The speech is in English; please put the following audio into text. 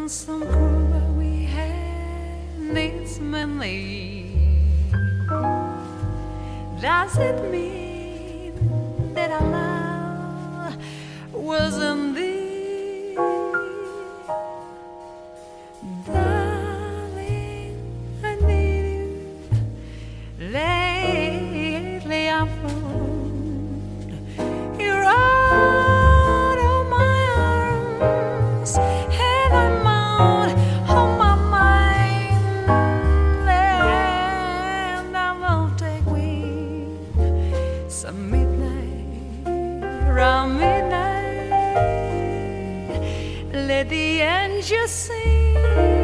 some proof we had needs many. Does it mean that our love wasn't thee? Darling, I need you. Lately I found you're out of my arms, and I'm out of my mind, and I won't take wing. Some midnight, around midnight, let the angels sing.